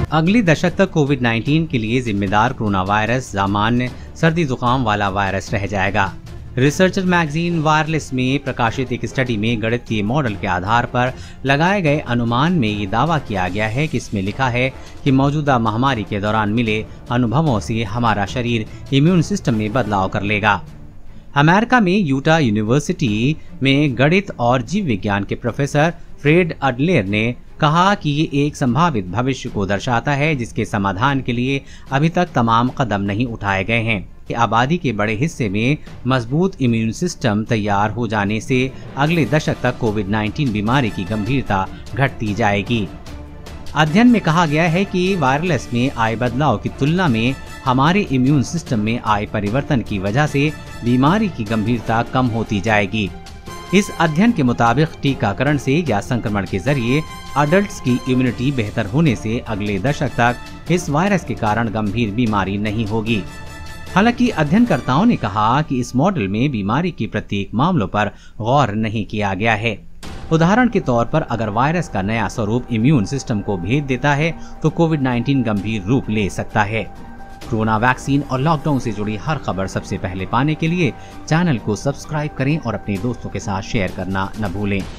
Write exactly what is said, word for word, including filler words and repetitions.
अगले दशक तक कोविड नाइन्टीन के लिए जिम्मेदार कोरोना वायरस सामान्य सर्दी जुकाम वाला वायरस रह जाएगा। रिसर्चर मैगजीन वायरलेस में प्रकाशित एक स्टडी में गणितीय मॉडल के आधार पर लगाए गए अनुमान में ये दावा किया गया है कि इसमें लिखा है कि मौजूदा महामारी के दौरान मिले अनुभवों से हमारा शरीर इम्यून सिस्टम में बदलाव कर लेगा। अमेरिका में यूटा यूनिवर्सिटी में गणित और जीव विज्ञान के प्रोफेसर फ्रेड अडलेर ने कहा कि ये एक संभावित भविष्य को दर्शाता है जिसके समाधान के लिए अभी तक तमाम कदम नहीं उठाए गए हैं। आबादी के बड़े हिस्से में मजबूत इम्यून सिस्टम तैयार हो जाने से अगले दशक तक कोविड नाइन्टीन बीमारी की गंभीरता घटती जाएगी। अध्ययन में कहा गया है कि वायरलेस में आए बदलाव की तुलना में हमारे इम्यून सिस्टम में आए परिवर्तन की वजह से बीमारी की गंभीरता कम होती जाएगी। इस अध्ययन के मुताबिक टीकाकरण से या संक्रमण के जरिए अडल्ट्स की इम्यूनिटी बेहतर होने से अगले दशक तक इस वायरस के कारण गंभीर बीमारी नहीं होगी। हालांकि अध्ययनकर्ताओं ने कहा कि इस मॉडल में बीमारी के प्रत्येक मामलों पर गौर नहीं किया गया है। उदाहरण के तौर पर अगर वायरस का नया स्वरूप इम्यून सिस्टम को भेद देता है तो कोविड नाइन्टीन गंभीर रूप ले सकता है। कोरोना वैक्सीन और लॉकडाउन से जुड़ी हर खबर सबसे पहले पाने के लिए चैनल को सब्सक्राइब करें और अपने दोस्तों के साथ शेयर करना न भूलें।